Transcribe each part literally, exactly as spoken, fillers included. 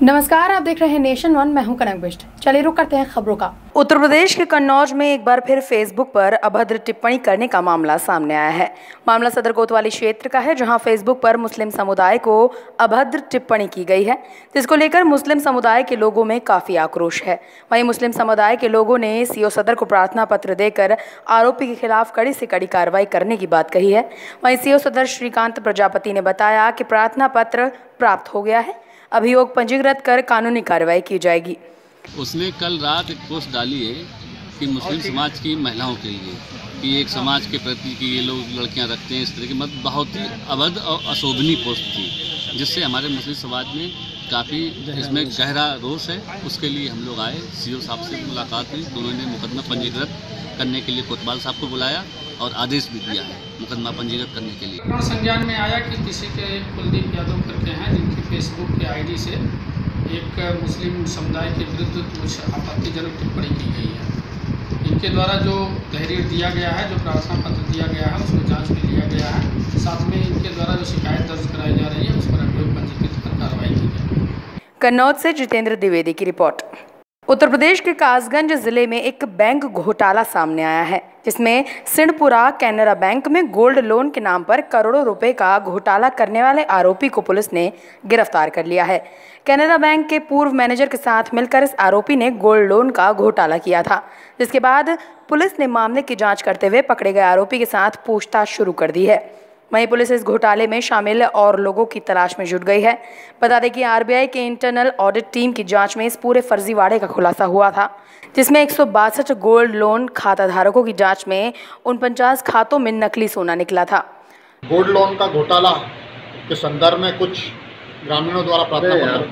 नमस्कार, आप देख रहे हैं नेशन वन। मैं हूं कनक बिष्ट। चलिए रुक करते हैं खबरों का। उत्तर प्रदेश के कन्नौज में एक बार फिर फेसबुक पर अभद्र टिप्पणी करने का मामला सामने आया है। मामला सदर कोतवाली क्षेत्र का है, जहां फेसबुक पर मुस्लिम समुदाय को अभद्र टिप्पणी की गई है, जिसको लेकर मुस्लिम समुदाय के लोगों में काफी आक्रोश है। वहीं मुस्लिम समुदाय के लोगों ने सीओ सदर को प्रार्थना पत्र देकर आरोपी के खिलाफ कड़ी से कड़ी कार्रवाई करने की बात कही है। वहीं सीओ सदर श्रीकांत प्रजापति ने बताया कि प्रार्थना पत्र प्राप्त हो गया है, अभियोग पंजीकृत कर कानूनी कार्रवाई की जाएगी। उसने कल रात एक पोस्ट डाली है कि मुस्लिम समाज की महिलाओं के लिए कि एक समाज के प्रति कि ये लोग लड़कियां रखते हैं, इस तरह की मतलब बहुत ही अभद्र और अशोभनीय पोस्ट थी, जिससे हमारे मुस्लिम समाज में काफ़ी इसमें गहरा रोष है। उसके लिए हम लोग आए, सीओ साहब से मुलाकात हुई, तो उन्होंने मुकदमा पंजीकृत करने के लिए कोतवाल साहब को बुलाया और आदेश भी दिया है मुकदमा पंजीकृत करने के लिए। संज्ञान में आया कि किसी के कुलदीप यादव करके हैं, जिनकी फेसबुक के आईडी से एक मुस्लिम समुदाय के विरुद्ध कुछ आपत्तिजनक टिप्पणी की गई है। इनके द्वारा जो तहरीर दिया गया है, जो प्रार्थना पत्र दिया गया है, उसको जांच में लिया गया है। साथ में इनके द्वारा जो शिकायत दर्ज कराई जा रही है, उस पर अभियोग पंजीकृत कर कार्रवाई की जाएगी। कन्नौज से जितेंद्र द्विवेदी की रिपोर्ट। उत्तर प्रदेश के कासगंज जिले में एक बैंक घोटाला सामने आया है, जिसमें सिंहपुरा कैनरा बैंक में गोल्ड लोन के नाम पर करोड़ों रुपए का घोटाला करने वाले आरोपी को पुलिस ने गिरफ्तार कर लिया है। कैनरा बैंक के पूर्व मैनेजर के साथ मिलकर इस आरोपी ने गोल्ड लोन का घोटाला किया था, जिसके बाद पुलिस ने मामले की जांच करते हुए पकड़े गए आरोपी के साथ पूछताछ शुरू कर दी है। वहीं पुलिस इस घोटाले में शामिल और लोगों की तलाश में जुट गई है। बता दें कि आरबीआई के इंटरनल ऑडिट टीम की जांच में इस पूरे फर्जीवाड़े का खुलासा हुआ था, जिसमें एक सौ बासठ गोल्ड लोन खाता धारकों की जांच में उनपचास खातों में नकली सोना निकला था। गोल्ड लोन का घोटाला के संदर्भ में कुछ ग्रामीणों द्वारा प्रार्थना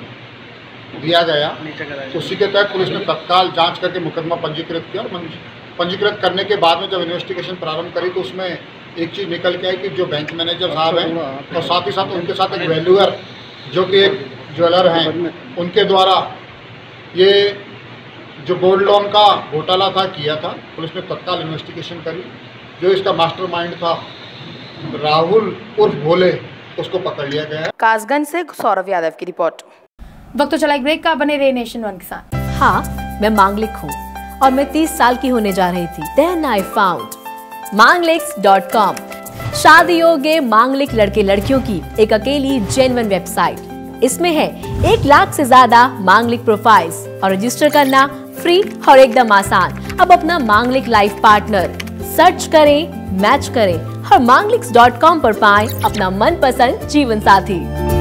पत्र दिया गया, उसी के तहत पुलिस ने तत्काल जाँच करके मुकदमा पंजीकृत किया। और पंजीकृत करने के बाद में जब इन्वेस्टिगेशन प्रारंभ करी तो उसमें एक चीज़ निकल के आई कि जो बैंक मैनेजर साहब हैं और साथ ही साथ उनके साथ एक वैल्यूअर जो कि एक ज्वेलर हैं, उनके द्वारा ये जो गोल्ड लोन का घोटाला था किया था। पुलिस ने तत्काल इन्वेस्टिगेशन करी। जो इसका मास्टरमाइंड था राहुल उर्फ भोले, उसको पकड़ लिया गया है। कासगंज से सौरभ यादव की रिपोर्ट। वक्त तो चला एक ब्रेक का, बने रहे नेशन वन के साथ। हाँ, मैं मांगलिक हूँ और मैं तीस साल की होने जा रही थी। Then I found Mangaliks dot com, शादी योग्य मांगलिक लड़के लड़कियों की एक अकेली जेन्युइन वेबसाइट। इसमें है एक लाख से ज्यादा मांगलिक प्रोफाइल्स और रजिस्टर करना फ्री और एकदम आसान। अब अपना मांगलिक लाइफ पार्टनर सर्च करें, मैच करें और मांगलिक्स डॉट कॉम पर पाएं अपना मनपसंद जीवन साथी।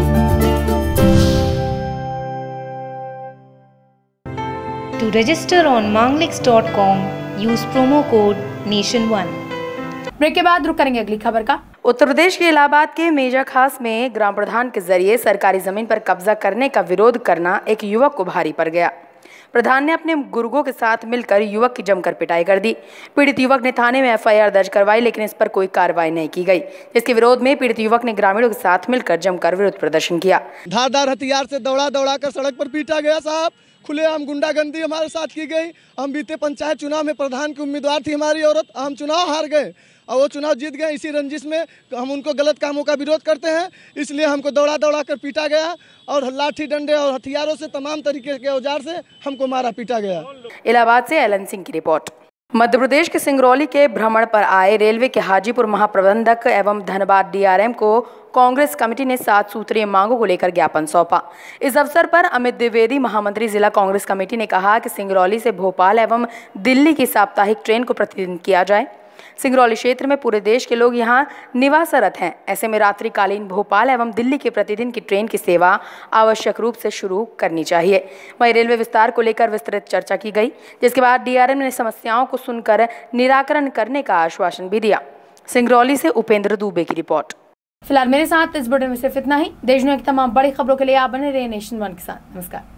To register on manglix dot com, use promo code nation one. Break के बाद रुक करेंगे अगली खबर का। उत्तर प्रदेश के इलाहाबाद के मेजा खास में ग्राम प्रधान के जरिए सरकारी जमीन पर कब्जा करने का विरोध करना एक युवक को भारी पड़ गया। प्रधान ने अपने गुर्गों के साथ मिलकर युवक की जमकर पिटाई कर दी। पीड़ित युवक ने थाने में एफ आई आर दर्ज करवाई, लेकिन इस पर कोई कार्रवाई नहीं की गई। इसके विरोध में पीड़ित युवक ने ग्रामीणों के साथ मिलकर जमकर विरोध प्रदर्शन किया। धारदार हथियार से दौड़ा दौड़ा कर सड़क पर पीटा गया साहब। खुलेआम गुंडागर्दी हमारे साथ की गई। हम बीते पंचायत चुनाव में प्रधान की उम्मीदवार थी हमारी औरत, हम चुनाव हार गए और वो चुनाव जीत गए। इसी रंजिश में हम उनको गलत कामों का विरोध करते हैं, इसलिए हमको दौड़ा दौड़ा कर पीटा गया और लाठी डंडे और हथियारों से, तमाम तरीके के औजार से हमको मारा पीटा गया। इलाहाबाद से एलन सिंह की रिपोर्ट। मध्य प्रदेश के सिंगरौली के भ्रमण पर आए रेलवे के हाजीपुर महाप्रबंधक एवं धनबाद डी आर एम को कांग्रेस कमेटी ने सात सूत्रीय मांगों को लेकर ज्ञापन सौंपा। इस अवसर पर अमित द्विवेदी, महामंत्री जिला कांग्रेस कमेटी, ने कहा कि सिंगरौली से भोपाल एवं दिल्ली की साप्ताहिक ट्रेन को प्रतिदिन किया जाए। सिंगरौली क्षेत्र में पूरे देश के लोग यहाँ निवासरत हैं। ऐसे में रात्रिकालीन भोपाल एवं दिल्ली के प्रतिदिन की ट्रेन की सेवा आवश्यक रूप से शुरू करनी चाहिए। वहीं रेलवे विस्तार को लेकर विस्तृत चर्चा की गई, जिसके बाद डीआरएम ने समस्याओं को सुनकर निराकरण करने का आश्वासन भी दिया। सिंगरौली से उपेंद्र दुबे की रिपोर्ट। फिलहाल मेरे साथ इस बुलेटिन में सिर्फ इतना ही। देश दुनिया की तमाम बड़ी खबरों के लिए आप बने रहे नेशन वन के साथ। नमस्कार।